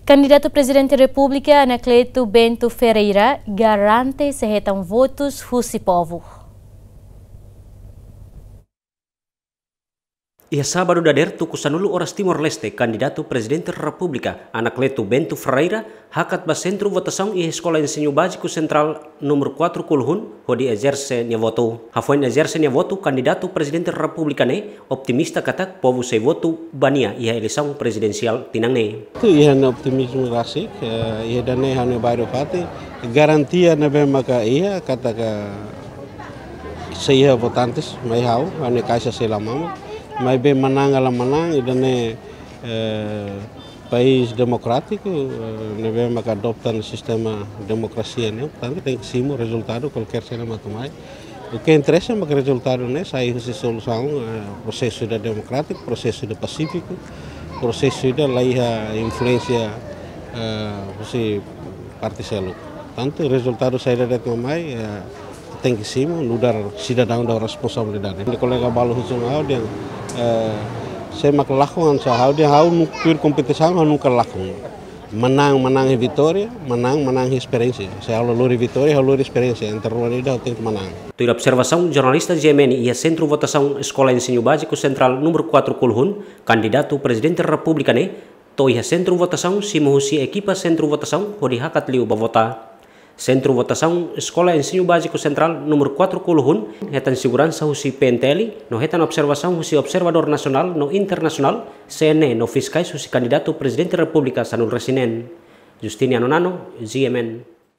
Candidato presidente da República, Anacleto Bento Ferreira, garante sehetam votos husi povo. Ia sábado dader tuku sanulu oras Timor-Leste, candidato presidente da República, Anacleto Bento Ferreira, hakat ba centro votação e escola ensino básico central número 4 Kulhun, hodi exerce nia voto. Hafoin exerce nia voto, candidato presidente da República ne, optimista katak povo sei voto bania ia eleição presidencial tinang ne. Ia na optimismo rasik, ia dane hanu bairo fati, garantia na bem maka ia kata ka saya votantes mai hau, ane kaisa selamama. Mas bem menang ala menang idane país democrático, neve maka adoptan sistema demokrasia ne, portanto tem que sim o resultado qualquer seja matumai. O que interessa é que o resultado né sai essa solução, processo da democrático, processo da pacífico, processo da lei influência você particelo. Tanto o resultado sai da mamai tem que sim lugar cidadão da responsabilidade. O colega Balu Husnau dia saya mak lakukan sahau dia hau nukir kompetisi hau nukar lakukan menang vitória menang experiência saya lori vitória lori experiência interruan ida tem que menang. Tu observação jornalista GMN ia Centro Votação Escola Ensino Básico Central número 4 Kulhun, candidato presidente da República ne, to ia Centro Votação simuhusi equipa Centro Votação hodi hakat liu bavota. Centro Votação Escola Ensino Básico Central número 4 Kulhun, hetan segurança husi PNTL, no hetan observação husi observador nacional no internacional, CNE no fiscais husi candidato presidente da República sanul resinen. Justiniano Nano, GMN.